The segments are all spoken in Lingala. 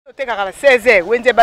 16h,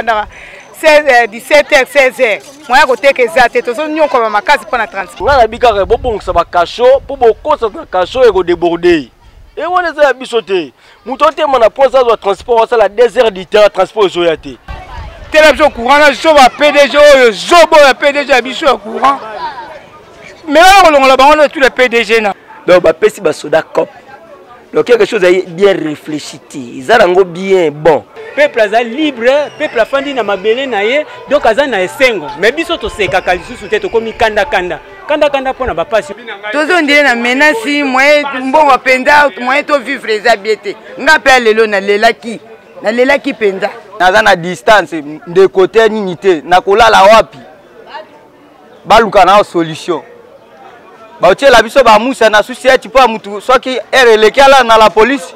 17h, 16h. Moi, je suis exact. Tout ça, nous avons ma case pour la transport. On a dit que bon, ça va cacher pour beaucoup ça va cacher et déborder. Et on les a bisoté. Nous avons un point de transport, c'est la désert du transport zoyaté. Télévision courant, je vais PDG, je vais PDG, je vais courant. Mais là, on a tous les PDG. Donc, si on soda cop. Donc, quelque chose de bien réfléchi. Ils ont bien bon. Peuple est libre, peuple a fandi na mabele na ye, donc aza na esengo. Mais biso to seka kalisusu te to komi kanda pona ba pasi. Tozo ndire na menasi moye mbongo penda moye to vivre eza biete. Nga pe lelo na lelaki penda. Naza na distance de côté nini na kolala wapi. Baluka na solution. Ba otie la biso ba musa na société po mutu soki erelekala na la police.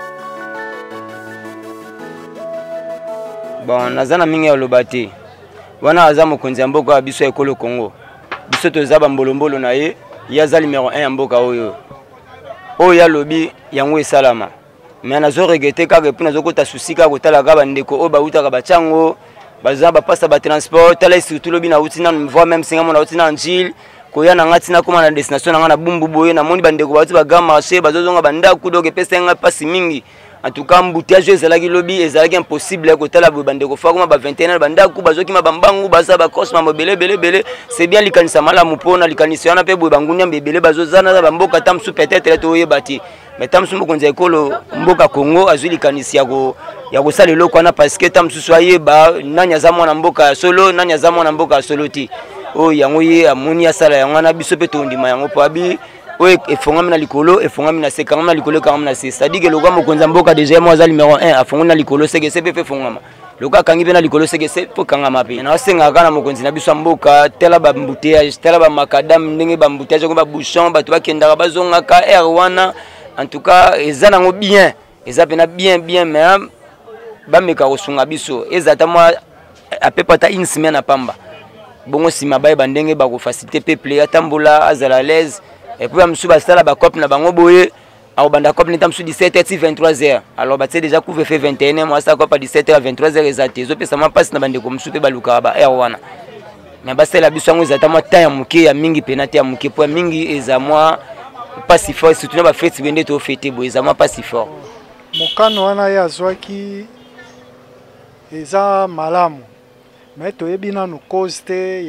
Bon, nazana mingi ya lobate. Wana aza mokonzi ya mboka wa biso ekolo Congo. Biso toza ba mbolombolo na ye, yaza numéro 1 ya mboka oyo. Oyo ya lobi yango esalama. Mais nazo regretter kaka pe nazo kota souci kaka kotala ka bandeko oyo bauta ka bachango, baza ba passa ba transport, tala surtout lobi na utina mvoa même singa mona utina njil, koya na ngati na koma na destination na ngana bumbu boye na moni bandeko bauti ba gama marché bazozonga banda kudoke pesa nga pasi mingi. En tout cas, embouteillage ezalaki lobby ezalaki impossible kotala bandeko fa kuma ba 21 banda ku bazoki mabambangu baza ba cross ma belé c'est bien likanisa mala mupona likanisa yana pe boye bangunya mbebele bazozana za bamboka tamsu peut-être to yebati mais tamsu mokonza ekolo mboka Congo azuli likanisi ya ko sala eloko na parce que tamsu soye ba nanya za mwana mboka solo nanya za mwana mboka solo ti o yango ye amoni asala yango na biso pe to ndima yango po abi oui, et fongami na likolo, et fongami na sekangami na likolo, kangami na se. C'est-à-dire que le gars mokonza mboka déjà moi za numéro 1, a fongami na likolo, c'est que c'est fait fongama. Le gars kangi pe na likolo, c'est que c'est pour kangama pe. Na senga kana mokonzi na biso mboka, tela ba mbouteillage, tela ba macadam, ndenge ba mbouteillage ko ba bouchon, ba to ba kenda ba zonga ka R1. En tout cas, eza nango bien. Eza pena bien mais ba meka kosunga biso. Eza ta moi a peu pas une semaine à pamba. Bongo sima ba ba ndenge ba ko faciliter peuple atambola azala à l'aise. Et puis, je suis allé à la COP, je suis allé à la COP, 17h, 23h. Alors, je suis déjà couvert 21h, moi, je suis à 17h, 23h, exactement. Je suis allé à la COP, je suis allé à la R1. Mais je suis allé à la COP, je suis allé à la COP, pour mingi ezamwa pas si fort, surtout na ba fête bende to fêter bo ezamwa pas si fort. Mokano wana ya zwaki eza malamu. Mais to ebina no cause te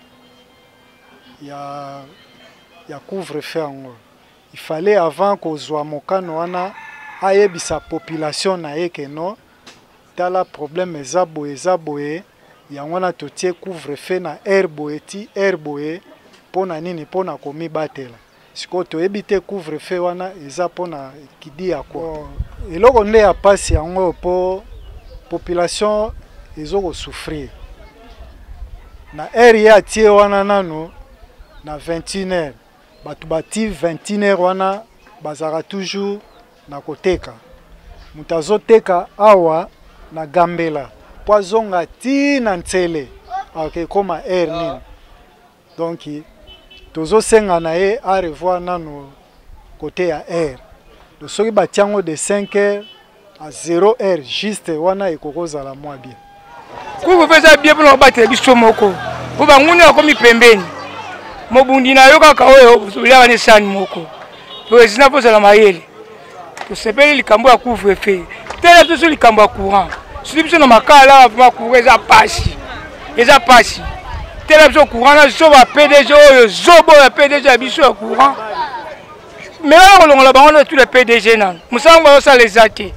ya couvre-feu. Il fallait avant qu'on soit mokano wana ayebisa population na yeke no tala problème ezaboye yango na totie couvre-feu na airboye pona nini pona komi batela siko to ebite couvre-feu wana eza pona kidi ya ko eloko nde ya pasi yango po population ezoko souffrir na air ya tie wana nano na 21h batu bati 21h wana bazara toujours na koteka mutazo teka awa na gambela poazonga ti na ntsele ok koma air nini donc tozo senga na ye a revoir nano côté ya air do soki batiango de 5h à 0h juste wana ekokoza la moi bien kuko pesa bien pour battre biso moko po bangunya komi pembeni mobundi na yo kaka oyo uliaka ne sani moko président poza la mayele to sepeli likambo ya couvre-feu tela biso likambo ya courant suli biso na makala va couvrir eza pasi tela biso courant na so ba PDG oyo zobo ya PDG ya biso ya courant mais là on longola bango tous les PDG nan musango ba sa les até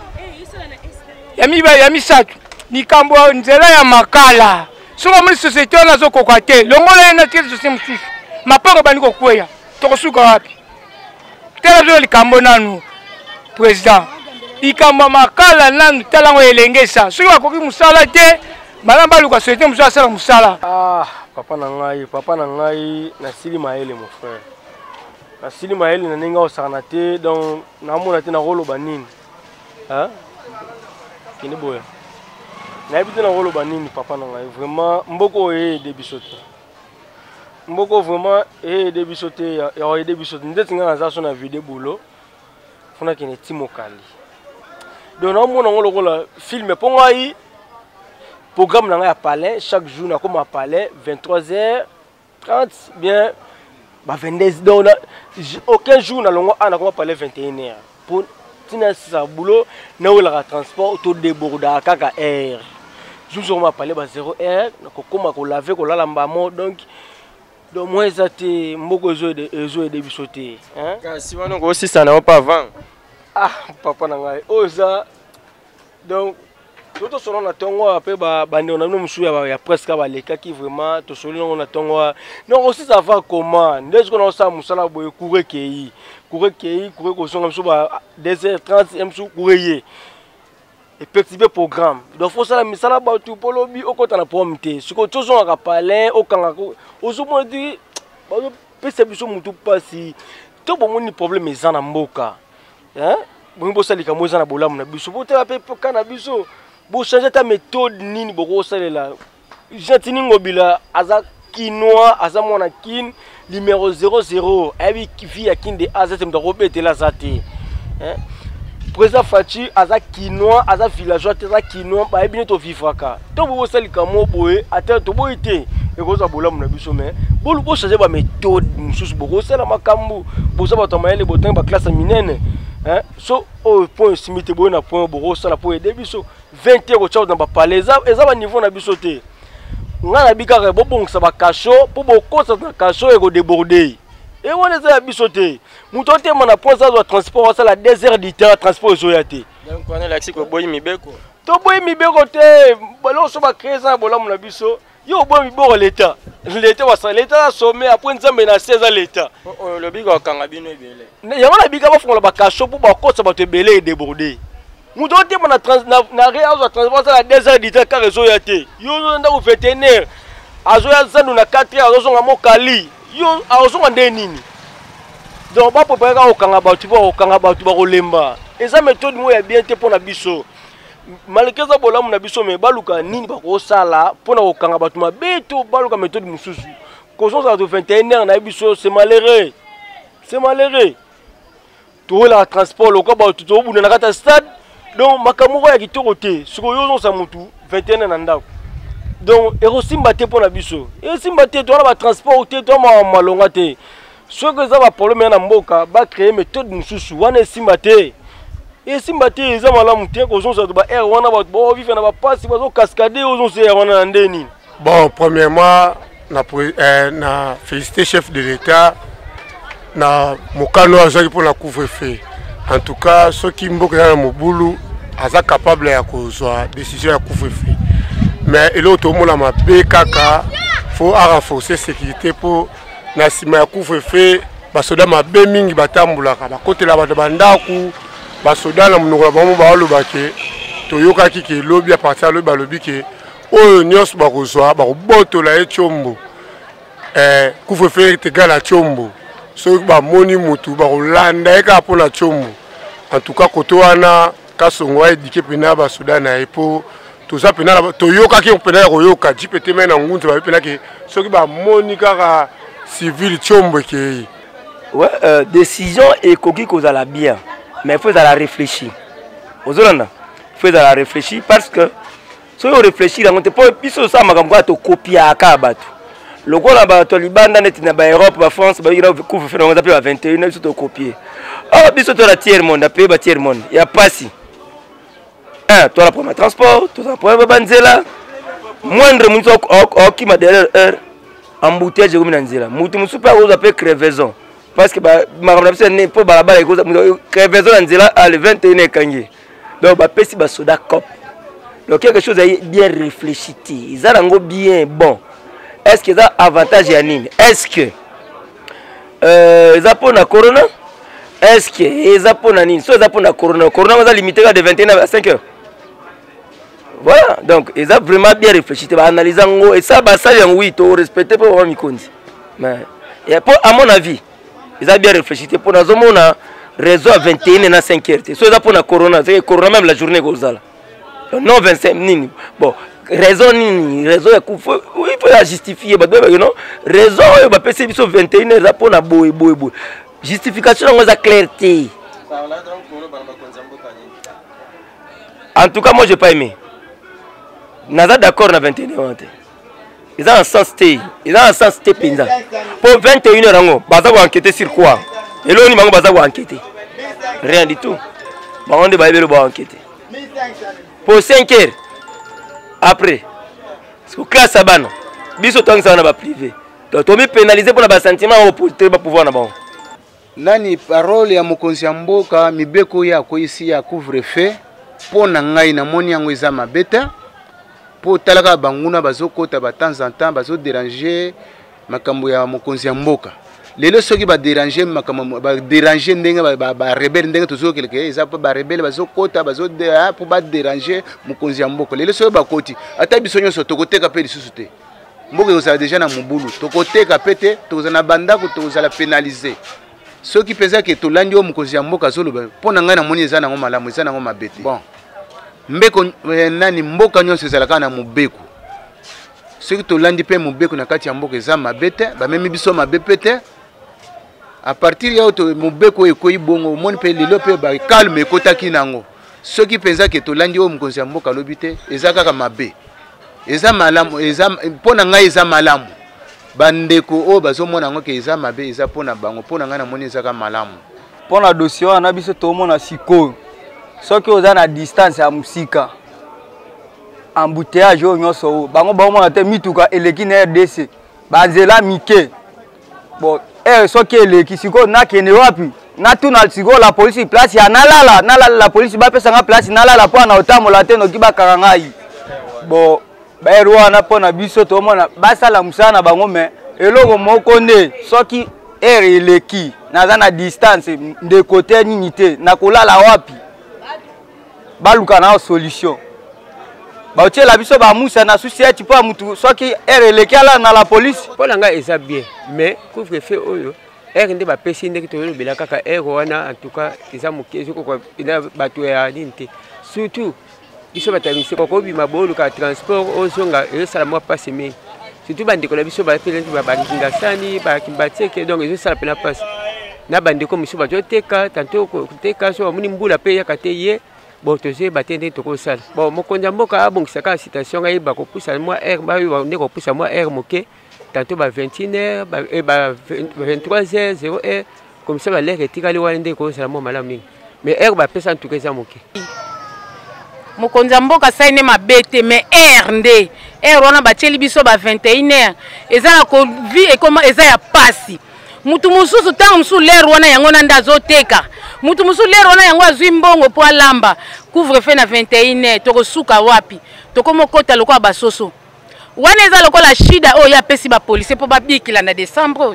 ya misatu likambo nzela ya makala songa muri société on azo kokate longola na tire société mususu mapoko bani kokweya tokosuka wapi tela zo likambo nanu président likambo makala nanu tala ngo elengesa soki bakoki musala te malamba luka société mususu asala musala papa na ngai na sili maele mon frère na sili maele na ninga osana te donc na mona te na rolo banini hein kini boya na habité na rolo banini papa na ngai vraiment mboko de bisote mboko vraiment de bisote ya de bisote ndeti nga naza so na vidéo boulot fona kene timokali donc on film pour moi programme dans à palais chaque jour na comme à palais 23h30 bien 22 donc aucun jour na longo ana comme palais 21h pour tina sa boulot na la transport auto déborda kaka air jour on parler ba 0h na kokoma ko laver ko lala mbamo donc moi ça te mboko zo de bisoté hein si wana ko aussi ça n'a pas avant ah papa na ngai oza donc tout selon na tongo après ba bande on a nous msuya ya presque ba leka qui vraiment to selon na tongo non aussi ça va comment ndez ko na sa musala boye courir kei ko songa msu ba 2h30 msu courir et petit programme donc faut ça la misala ba tu polobi o kota na pomte siko tozo nga palais o kanga ko ozo mo di ba pese biso mutu pasi to bo moni problème ezana mboka hein bo bo salika mo ezana bolamu na biso bo te la pe kana biso bo changer ta méthode nini bo ko salela jatini ngobila aza kinoa aza mona kin numéro 00 abi kifi ya kin de aza temda robete la zate hein Président Fachi, aza kinois, aza villageois, aza kinois, ba ebine to vivaka. To bo sali kamo boye, ata to boite, e ko za bola mona biso mais. Bo lu bo changer ba méthode, mususu bo sala makambu, bo sa ba to mayele bo tan ba classe minene. Hein? So au point simité bo na point bo sala po aider biso 20 € tchao dans ba palais, eza ba niveau na biso te. Nga na bika bo bongsa ba kasho, po bo kosa na kasho e ko déborder. Et on les a bisoté. Mouton te mon approche à transport ça la 2 heures du temps transport zoyate. Donc on est là que boy mi beko. To boy mi beko te, balo so ba créer ça bola mon biso. Yo boy mi boko l'état. L'état wa ça l'état sommet après nzambe na 16 ans l'état. Le bigo kanga bino ebele. Ya wana biga ba fongola ba kasho pour ba kosa ba te belé déborder. Mouton te mon na réa transport ça la 2 heures du temps car zoyate. Yo nda ou vétérinaire. Azoya zandu na 4 heures azo ngamo kali. Yo azonga ndenini donc ba préparer ka okanga batu ba kolemba eza méthode mo ya bien te pona biso malekeza bolamu na biso me baluka nini ba ko sala pona okanga batu mabeto baluka méthode mususu kozo za 21h na biso c'est malheureux to la transport loko ba to buna na kata stade donc makamoko ya kitoko te siko yo zo sa mutu 21h na ndako. Donc, et aussi mbaté pour la biso. Et aussi mbaté, toi, la transporter, toi, ma malongate. Ce que ça va problème na mboka, va créer méthode mususu. Wana est simbaté. Et simbaté, ils ont la montée, qu'ils ont ça de air, wana va bon vivre, na va pas, si va cascader, ils ont ça, wana ndeni. Bon, premièrement, na félicité chef de l'État, na mokano azaki pour la couvre-feu. En tout cas, ceux qui mboka na mobulu, aza capable ya kozwa décision ya couvre-feu. Mais il faut renforcer la sécurité pour la couvre-feu. Les soldats sont bien mingi batambulaka. Côté la bandaku, les soldats na munoko bango ba lobake. Toyoka ki lobby à partir de lobby ke oyo nyos ba kozwa ba botola e chombo. Couvre-feu égal à chombo. So ba moni mutu ba kolanda eka pour la chombo. En tout cas koto wana kasongo édiqué pena ba soldats na epo tout ça pena toyoka ki pena koyoka jipete mena ngunzi ba pena ke soki ba monika civil chombo ke ouais décision et koki kozala bien mais il faut la réfléchir ozolanda il faut la réfléchir parce que si on réfléchit on te peut biso ça makambo to copier aka bato lokola bato libanda net na ba Europe ba France ba ira couvre faire on appelle à 21 biso to copier ah biso to la tiers monde appelle ba tiers monde il y a pas si toi la première transport, toi la première banzela. Moindre moun qui m'a derrière heure embouteillage comme nanzela. Moutou moussou pas vous appelle crevaison parce que ma rappelle n'est pas balabala et crevaison nanzela à le 21 kangé. Donc ba pesi ba soda cop. Donc quelque chose à bien réfléchi. Ils ont bien bon. Est-ce que ça avantage ya nini? Est-ce que ils ont pour la corona? Est-ce que ils ont pour nini? So ils ont pour la corona. Corona va limiter de 21 à 5 heures. Voilà, donc ils ont vraiment bien réfléchi, ils ont analysé et ça, ça oui, ils ont respecté pour avoir Mikondi. Mais à mon avis, ils ont bien réfléchi pour nous on a réseau à 21 à 5 heures. So ils ont pour la corona, c'est corona même la journée Gozala. Non 25 nini. Bon, raison nini, raison il faut la justifier, non? Raison il va passer sur 21 heures pour la boy. Justification on a clarté. En tout cas, moi, je n'ai pas aimé. Naza d'accord na 21h. Ils ont un sens T. Ils ont un sens T pinza. Pour 21h, ils vont enquêter sur quoi? Et là, ils vont enquêter. Rien du tout. Ils vont enquêter. Pour 5h, après, c'est classe à ban. Biso tang ça na privé. Donc, tu es pénalisé pour le sentiment pour pouvoir na bon. Nani parole ya mokonzi ya mboka mibeko ya ko ici ya couvre-feu pour na ngai na moni yango eza mabeta pour talaka banguna bazokota ba temps en temps bazo déranger makambo ya mokonzi ya mboka lelo soki ba déranger makambo ba déranger ndenge ba rebelle ndenge tozo keleke eza ba rebelle bazokota bazo pour ba déranger mokonzi ya mboka lelo soki bakoti ata biso nyonso tokoteka pe lisusu te mboka eza déjà na mubulu tokoteka pete toza na bandako toza la pénaliser. Ceux qui pensaient que tout l'année au mokonzi ya mboka zolo pour nanga na moni eza nango malamu eza nango mabete bon mbeko nani mboka nyonso ezalaka na mobeko soki tolandi pe mobeko na kati ya mboka eza mabete bamemi biso mabepete à partir ya to mobeko ekoyi bongo moni pe lelo pe ba calme ekotaki nango soki penza ke tolandi o mokonzi ya mboka lobi te eza kaka mabe eza malamu eza mpona ngai eza malamu bandeko o bazomona ngo ke eza mabe eza pona bango pona nga na moni eza ka malamu pona dossier wana biso tomona sikoyo soki oza na distance ya musika embouteillage oyo nyonso bango baomona te mituka eleki na RDC banzela mike bon soki eleki sikoyo nakende wapi natuna sikoyo la polisi place ya nalala la polisi bapesanga place nalala mpo na otambola te noki bakaka ngai bon bayero wana mpona biso tomona basala mosala na bango me eloko moko nde soki ere eleki naza na distance ndeko te nini te nakolala wapi baluka na solution baotiela biso bamusa na société mpo ya mutu soki ere eleki ala na la polisi mpo na ngai eza bien mais couvre-feu oyo ere nde bapesi ndenge toyolobela kaka ere wana en tout cas eza moke ezokokwa bato ya nini te surtout biso bato ya misiko kobima boluka transport ozonga ezosala mwa pasi mingi surtout bandeko na biso bapelenti bakingasani bakimbatieke donc ezosala mpena pasi na bandeko miso bazoteka tanto koteka so bamoni mbula mpe yaka te ye bon tozoyeba te nde tokosala bon mokonzi ya mboka abongisaka ya citation ayeba kopusa mwa aire bayo nde kopusa mwa aire moke tanto ba 21h ba 23h 0h comme ça balere etikali wana nde kosala mwa malamu mingi mais aire bapesa ntuka eza moke mokonzi ya mboka saine mabete mais air nde air wana batieli biso ba 21h eza na vie ekoma eza ya pasi mutu mususu tango musu lero wana yango na nda azoteka mutu musu lero wana yango azwi mbongo po alamba couvre-feu na 21h tokosuka wapi tokomokota lokola basoso wana eza lokola shida oyo apesi bapolisi po babikila na décembre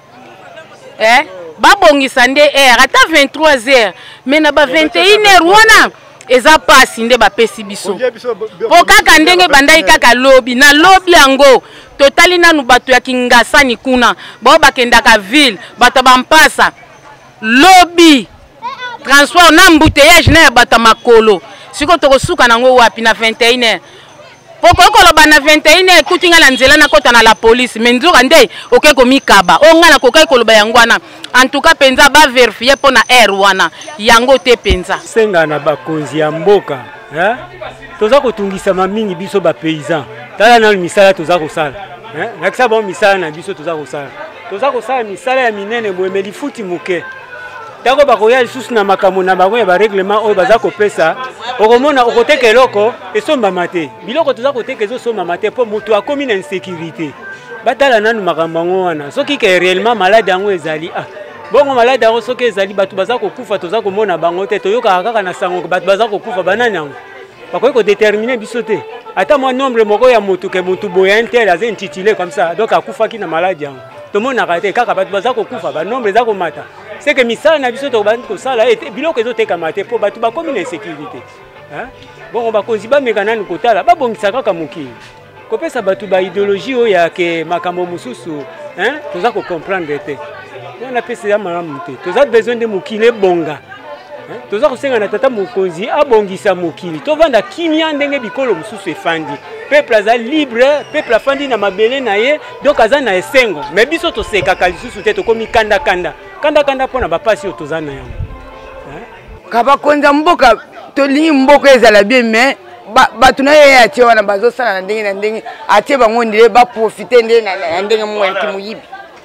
babongisa nde air ata 23h mais na ba 21h wana eza pasi nde bapesi biso po kaka ndenge bandai kaka lobi na lobi yango totali nanu bato ya Kingasani kuna bao bakendaka ville bato bampasa lobi transport na embouteillage na ya bato makolo siko tokosuka nango wapi na 21h poko koloba na 21h kutinga la nzela na kota na la police menzoka nde oke komikaba onga na kokai koloba yango wana en tout cas penza ba vérifier pona air wana yango te penza senga na bakonzi ya mboka toza kotungisa mamingi biso ba paysan tala na misala toza kosala nakisa bon misala na biso toza kosala misala ya minene boemeli futi muke tako bakoya lisusu na makambo na bango ya bareglement oyo baza kopesa okomona okoteka eloko esombama te biloko toza koteka ezosombama te mpo moto akomi na insécurité batala nanu makambo yango wana soki ke réellement malade yango ezali bongo malade yango soki ezali bato baza kokufa toza komona bango te toyokaka kaka na sango bato baza kokufa banani yango bakoki kodétermine biso te ata mwa nombre moko ya motu ke motu boya intel aza intitulé comme ça donc akufaki na malade yango tomonaka te kaka bato baza kokufa banombre eza komata c'est que misala na biso tokobandi kosala biloko ezotekama te mpo bato bakomi na insécurité bongo bakonzi bameka nani kotala babongisa kaka mokili kopesa bato baidéologie oyo yake makambo mosusu toza kocomprendre te wana pesa ya malamu te toza besoin de mokili ebonga toza kosenga na tata mokonzi abongisa mokili tovanda kimia ndenge bikolo mosusu efandi peuple aza libre peuple afandi na mabele na ye donc aza na esengo mais biso tosekaka lisusu te tokomi kanda mpona bapasi oyo toza na yango kabakonzi ya mboka tolingi mboka ezala bien mais bato na ye atie wana bazosala na ndenge atie bango ndile baprofite nde na ndenge moyaki moyibi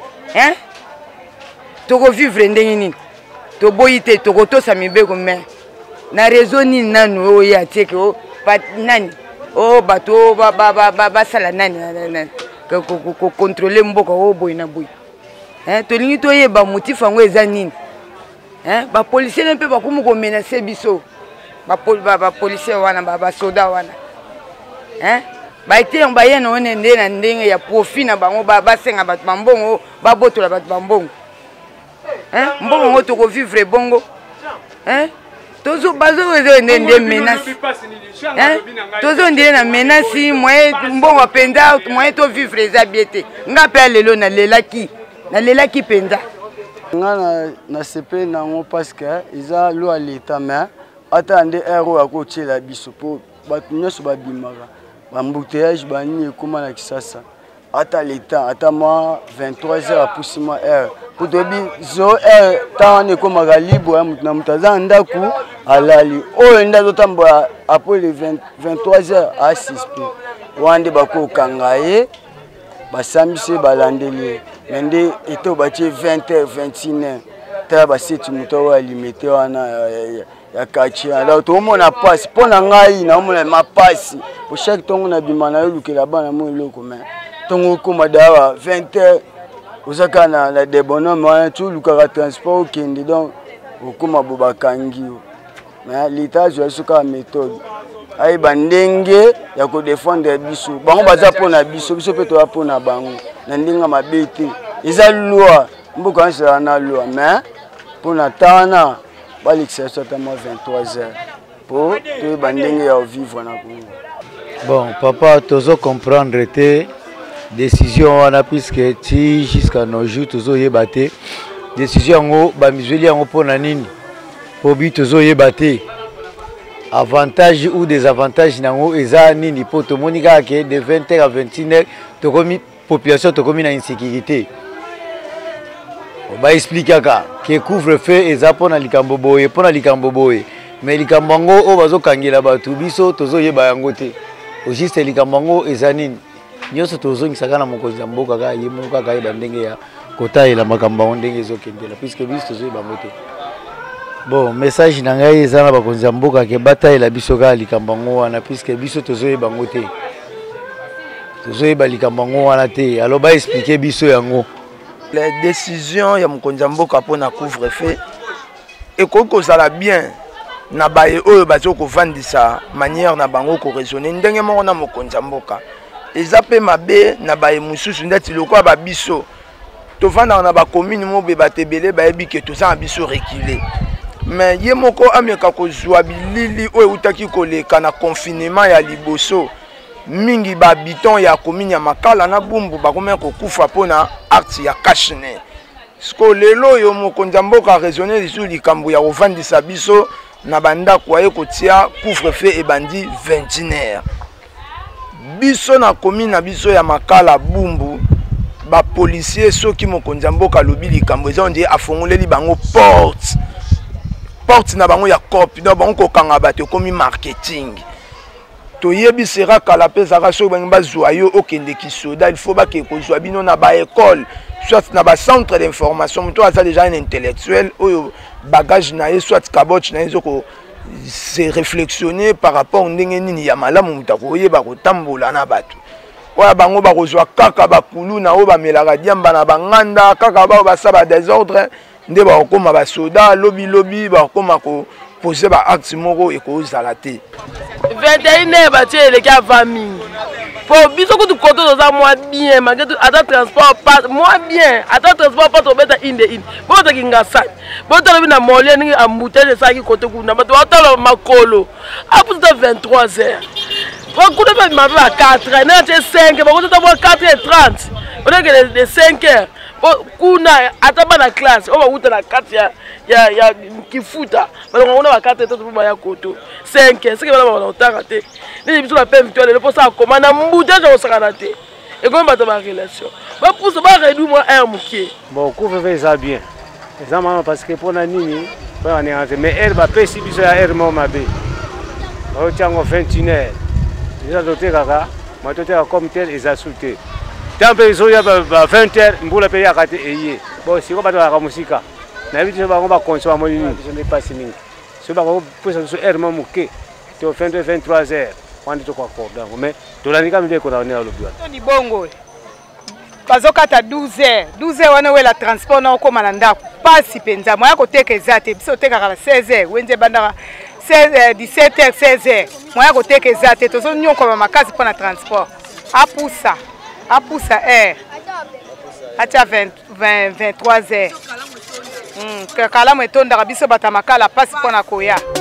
tokovivre ndenge nini toboyi te tokotosa mibeko me na réseau nini nanu oyo atieke nani bato basala nani kocontrôle mboka oyo boyi na boyi tolingi toyeba motif yango eza nini bapolisier mpe bakomi komenase biso bapolisier wana basoda wana baite bayena one nde na ndenge ya profit na bango basenga bato bambongo babotola bato bambongo mbongo ngo tokovivre bongo bazonde menace tozondile na menace moye mbongo mpenza moye tovivre eza bie te nga mpe alelo nalelaki mpenza nga na sepe nango parce que eza lo ya leta mais ata nde ere oyo akotiela biso mpo bato nyonso babimaka bambouteillage banini ekóma na kisasa ata leta ata mwa 23h apusi mwa ere mpo toyebi 0 ere ntan wana ekómaka libre ya moto na moto aza na ndako alali oyo nde azotambola apres le 23h asispe wana nde bakokanga ye basambisi ye balandeli ye me nde ete batie 20h 21h tala baseti moto oyo alimete wana ya quartier alors toomona pasi mpo na ngai naomona mapasi po chaque ntongo nabima nayolukela bana mo eloko me ntongo okóma dawa 20h ozaka na debonome wana ti olukaka transport okende donc okóma bo bakangi yo me leta azwa so kaka méthode ayeba ndenge ya kodefendre biso bango baza mpo na biso mpe toza mpo na bango na ndenge mabe te eza loi mboka nyonso ezala na loi me mpo na ntan wana balekisa biso ata mwa 23h mpo toyeba ndenge ya ovivre na Congo. Bon papa tozo comprendre te décision wana puisque ti jusqu'à nos jours tozoyeba te décision yango bamizweli yango mpo na nini mpo bi tozoyeba te avantage ou désavantage nango eza nini mpo tomoni kaka ke de 20h à 21h tokomi population tokomi na insécurité baexplikaka ke couvre-feu eza mpo na likambo boye mais likambo yango oyo bazokangela bato biso tozoyeba yango te juste likambo yango eza nini nyonso tozongisaka na mokonzi ya mboka kaka ye moko kaka yeba ndenge ya kotalela makambo yango ndenge ezokendela puisque biso tozoyeba yango te. Bon message na ngai eza na bakonzi ya mboka ke batalela biso kaka likambo yango wana puisque biso tozoyeba yango te tozoyeba likambo yango wana te alors baexplike biso yango. Les décisions ya mokonzi ya mboka mpona couvre-feu ekoki kozala bien na baye oyo bazo kovandisa manière na bango koraisonne ndenge moko na mokonzi ya mboka eza mpe mabe na baye mosusu ndeti lokola babiso tovandaka na bacommune mobe bato ebele bayebi ke toza na biso recule mais ye moko ameka kozwa bilili oyo eutaki koleka na confinement ya liboso mingi bahabitant ya commune ya Makala na Bumbu bakomeka kokufa mpona acte ya kashne siko lelo oyo mokonzi ya mboka araisonne lisu likambo ya kovandisa biso na bandako aye kotia couvre-feu ebandi 21h biso na commune na biso ya Makala Bumbu bapolisier soki mokonzi ya mboka alobi likambo eza ondie afongoleli bango porte na bango ya copie donc bango kokanga bato ekomi marketing toyebisera kala mpe ezaka soki bangi bazwa yo okende kisoda il faut bake kozwa bino na baekole soit na bacentre d'information moto aza déjà un intellectuel oyo bagage na ye soit kaboche na ye ezoko se réflexionner par rapport ndenge nini ya malamu moto akoyeba kotambola na bato oyo bango bakozwa kaka bakulu na oyo bamelaka diamba na banganda kaka bao basala désordre nde bakokoma basoda lobi bakokoma kopose baacte moko ekozala te 21h batie eleki ava mingi po biso kutu koto toza mwa bien malgré tout ata transport passe mwa bien ata transport passe obeta inde botaki ngasani botala bina molie ndenge ambouteille esalaki kote kuna bato batala makolo aputa 23h bakuna mpe mabe ba 4 nde atie 5 bakotata mwa 4h30 odekele de 5h kuna ata bana classe oyo bauta na kati ya kifuta balonga kuna bakate toto mpo baya koto 5 seke bana babana otanga te nini biso na pe victoire lelo mposa akoma na mbutage akosakana te ekomi bato barelation bapusa baredu mwa aire mokie bon couvre-feu eza bien eza mama parce que mpona nini mpo banérange mais aire bapesi biso ya aire moko mabe otiango 21h eza totekaka matoteka comme tel eza su te tant mpe ezoya ba 20h mbula mpe yaka te eye bon siko bato kaka mosika nayebi biso bango bakonso bamoni nini biso nde mpasi mingi so bango posa biso heure mo moke to 22 23h wana tokwakorda yango mais tolandika mibeko na one alobi wana ni bongo bazokata 12h wana wela transport na okoma na ndako pasi mpenza moya koteka eza te biso otekaka na 16h wenze ebandaka 17h 16h moya koteka eza te tozonyokoma makasi mpo na transport apusa heure atia 23h kalamu etondaka biso bata makala pasi mpo na koya